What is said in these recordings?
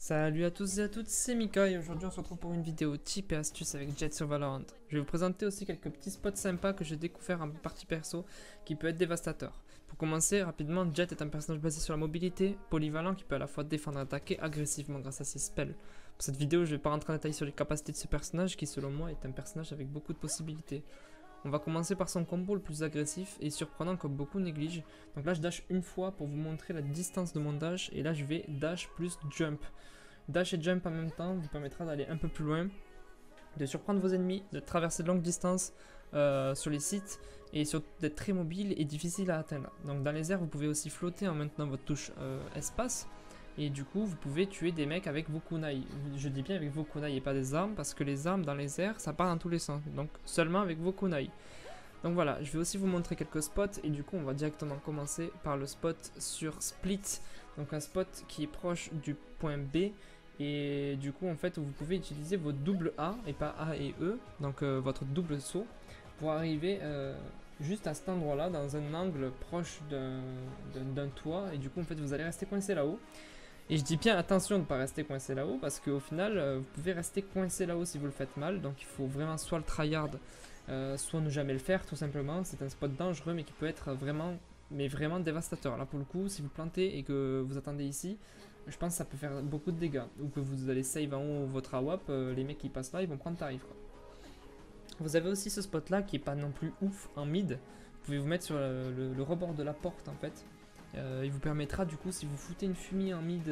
Salut à tous et à toutes, c'est Mika et aujourd'hui on se retrouve pour une vidéo tip et astuces avec Jett sur Valorant. Je vais vous présenter aussi quelques petits spots sympas que j'ai découvert en partie perso qui peut être dévastateur. Pour commencer, rapidement, Jett est un personnage basé sur la mobilité, polyvalent qui peut à la fois défendre et attaquer agressivement grâce à ses spells. Pour cette vidéo, je vais pas rentrer en détail sur les capacités de ce personnage qui selon moi est un personnage avec beaucoup de possibilités. On va commencer par son combo le plus agressif et surprenant que beaucoup négligent. Donc là je dash une fois pour vous montrer la distance de mon dash et là je vais dash plus jump. Dash et jump en même temps vous permettra d'aller un peu plus loin, de surprendre vos ennemis, de traverser de longues distances sur les sites et surtout d'être très mobile et difficile à atteindre. Donc dans les airs vous pouvez aussi flotter en maintenant votre touche espace. Et du coup, vous pouvez tuer des mecs avec vos kunai. Je dis bien avec vos kunai et pas des armes, parce que les armes dans les airs, ça part dans tous les sens. Donc seulement avec vos kunai. Donc voilà, je vais aussi vous montrer quelques spots. Et du coup, on va directement commencer par le spot sur Split. Donc un spot qui est proche du point B. Et du coup, en fait, vous pouvez utiliser votre double A et pas A et E. Donc votre double saut pour arriver juste à cet endroit-là, dans un angle proche d'un toit. Et du coup, en fait, vous allez rester coincé là-haut. Et je dis bien attention de ne pas rester coincé là-haut parce qu'au final vous pouvez rester coincé là-haut si vous le faites mal. Donc il faut vraiment soit le tryhard, soit ne jamais le faire tout simplement. C'est un spot dangereux mais qui peut être vraiment, mais vraiment dévastateur. Là pour le coup, si vous plantez et que vous attendez ici, je pense que ça peut faire beaucoup de dégâts. Ou que vous allez save en haut votre AWP, les mecs qui passent là ils vont prendre tarif quoi. Vous avez aussi ce spot là qui est pas non plus ouf en mid. Vous pouvez vous mettre sur le rebord de la porte en fait. Il vous permettra du coup si vous foutez une fumée en mid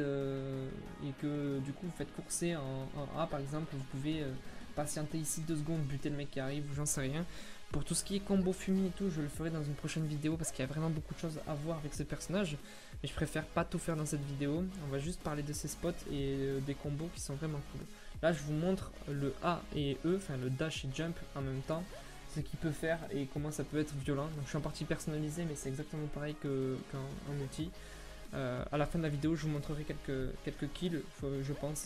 et que du coup vous faites courser en A par exemple, vous pouvez patienter ici 2 secondes, buter le mec qui arrive ou j'en sais rien. Pour tout ce qui est combo fumée et tout, je le ferai dans une prochaine vidéo parce qu'il y a vraiment beaucoup de choses à voir avec ce personnage. Mais je préfère pas tout faire dans cette vidéo, on va juste parler de ces spots et des combos qui sont vraiment cool. Là je vous montre le A et E, enfin le dash et jump en même temps. Ce qu'il peut faire et comment ça peut être violent. Donc je suis en partie personnalisé mais c'est exactement pareil qu'en multi. À la fin de la vidéo je vous montrerai quelques kills je pense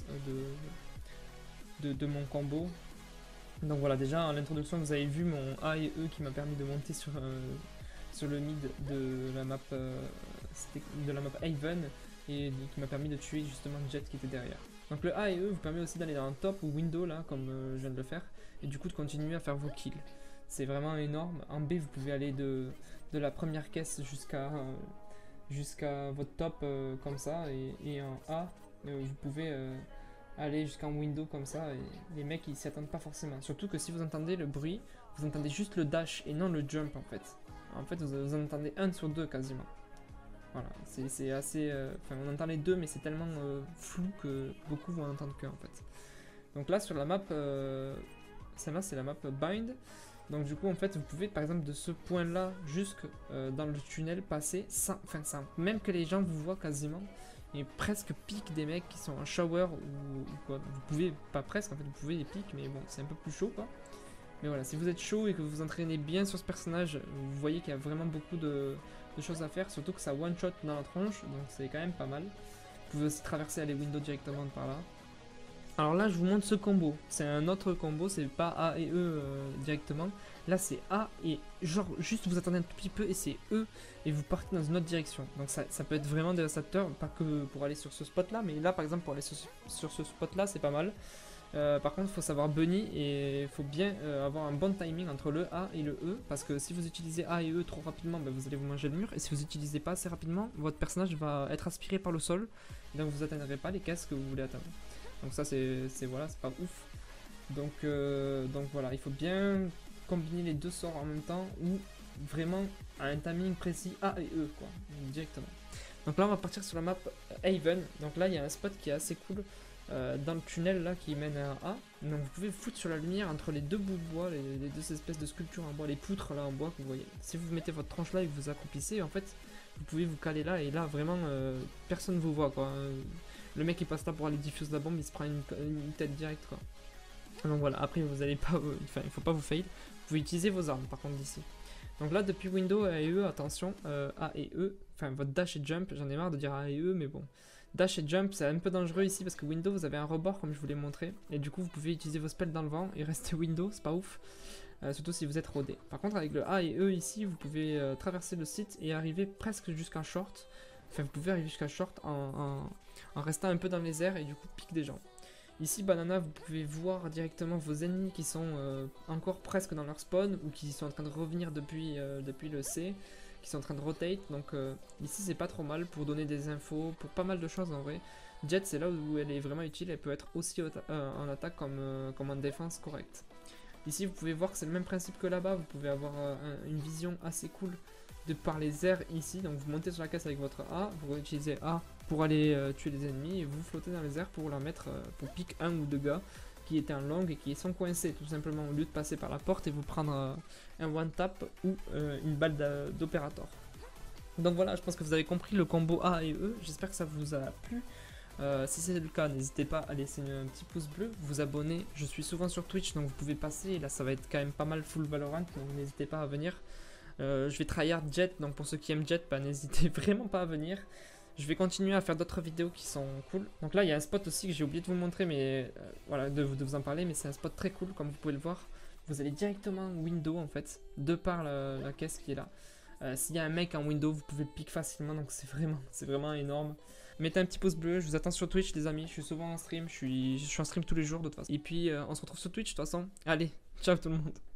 de mon combo. Donc voilà, déjà à l'introduction vous avez vu mon A et E qui m'a permis de monter sur le mid de la map Haven et qui m'a permis de tuer justement Jett qui était derrière. Donc le A et E vous permet aussi d'aller dans un top ou window là comme je viens de le faire et du coup de continuer à faire vos kills. C'est vraiment énorme. En B, vous pouvez aller de la première caisse jusqu'à votre top comme ça. Et en A, vous pouvez aller jusqu'en window comme ça. Et les mecs, ils s'y attendent pas forcément. Surtout que si vous entendez le bruit, vous entendez juste le dash et non le jump en fait. En fait, vous en entendez 1 sur 2 quasiment. Voilà, c'est assez... Enfin, on entend les deux, mais c'est tellement flou que beaucoup vont en entendre qu'un en fait. Donc là, sur la map... celle-là, c'est la map Bind. Donc du coup en fait vous pouvez par exemple de ce point là jusque dans le tunnel passer sans même que les gens vous voient quasiment et presque pique des mecs qui sont en shower ou quoi. Vous pouvez, pas presque en fait, vous pouvez les piques mais bon c'est un peu plus chaud quoi. Mais voilà, si vous êtes chaud et que vous vous entraînez bien sur ce personnage, vous voyez qu'il y a vraiment beaucoup de choses à faire, surtout que ça one shot dans la tronche donc c'est quand même pas mal. Vous pouvez aussi traverser les windows directement par là. Alors là, je vous montre ce combo. C'est un autre combo, c'est pas A et E directement. Là, c'est A et genre juste vous attendez un tout petit peu et c'est E et vous partez dans une autre direction. Donc ça peut être vraiment dévastateur, pas que pour aller sur ce spot là, mais là par exemple pour aller sur ce spot là, c'est pas mal. Par contre, il faut savoir bunny et il faut bien avoir un bon timing entre le A et le E parce que si vous utilisez A et E trop rapidement, ben, vous allez vous manger le mur et si vous n'utilisez pas assez rapidement, votre personnage va être aspiré par le sol et donc vous n'atteindrez pas les caisses que vous voulez atteindre. Donc ça c'est voilà, c'est pas ouf. Donc voilà, il faut bien combiner les deux sorts en même temps ou vraiment à un timing précis A et E quoi, directement. Donc là on va partir sur la map Haven. Donc là il y a un spot qui est assez cool dans le tunnel là qui mène à A. Donc vous pouvez foutre sur la lumière entre les deux bouts de bois, les deux espèces de sculptures en bois, les poutres là en bois que vous voyez. Si vous mettez votre tranche là et que vous accroupissez, en fait vous pouvez vous caler là et là vraiment personne vous voit quoi. Le mec il passe là pour aller diffuse la bombe, il se prend une tête directe quoi. Donc voilà, après vous allez pas, enfin il faut pas vous fail. Vous pouvez utiliser vos armes par contre d'ici. Donc là depuis Windows A et E, attention, A et E, enfin votre dash et jump, j'en ai marre de dire A et E mais bon. Dash et jump c'est un peu dangereux ici parce que Windows vous avez un rebord comme je vous l'ai montré. Et du coup vous pouvez utiliser vos spells dans le vent et rester Windows, c'est pas ouf. Surtout si vous êtes rodé. Par contre avec le A et E ici vous pouvez traverser le site et arriver presque jusqu'en short. Enfin, vous pouvez arriver jusqu'à short en restant un peu dans les airs et du coup pique des gens. Ici, banana, vous pouvez voir directement vos ennemis qui sont encore presque dans leur spawn ou qui sont en train de revenir depuis le C, qui sont en train de rotate. Donc ici, c'est pas trop mal pour donner des infos, pour pas mal de choses en vrai. Jet, c'est là où elle est vraiment utile, elle peut être aussi en attaque comme en défense correcte. Ici, vous pouvez voir que c'est le même principe que là-bas, vous pouvez avoir une vision assez cool de par les airs ici. Donc vous montez sur la caisse avec votre A, vous utilisez A pour aller tuer les ennemis et vous flottez dans les airs pour leur mettre, pour pique un ou deux gars qui étaient en long et qui sont coincés tout simplement au lieu de passer par la porte et vous prendre un one tap ou une balle d'opérateur. Donc voilà, je pense que vous avez compris le combo A et E, j'espère que ça vous a plu. Si c'est le cas, n'hésitez pas à laisser un petit pouce bleu, vous abonner. Je suis souvent sur Twitch, donc vous pouvez passer. Et là, ça va être quand même pas mal full Valorant, donc n'hésitez pas à venir. Je vais tryhard Jet, donc pour ceux qui aiment Jet, bah, n'hésitez vraiment pas à venir. Je vais continuer à faire d'autres vidéos qui sont cool. Donc là, il y a un spot aussi que j'ai oublié de vous montrer, mais voilà, de vous en parler. Mais c'est un spot très cool, comme vous pouvez le voir. Vous allez directement window en fait, de par la caisse qui est là. S'il y a un mec en window, vous pouvez le pick facilement, donc c'est vraiment énorme. Mettez un petit pouce bleu, je vous attends sur Twitch les amis, je suis souvent en stream, je suis en stream tous les jours de toute façon. Et puis on se retrouve sur Twitch de toute façon. Allez, ciao tout le monde.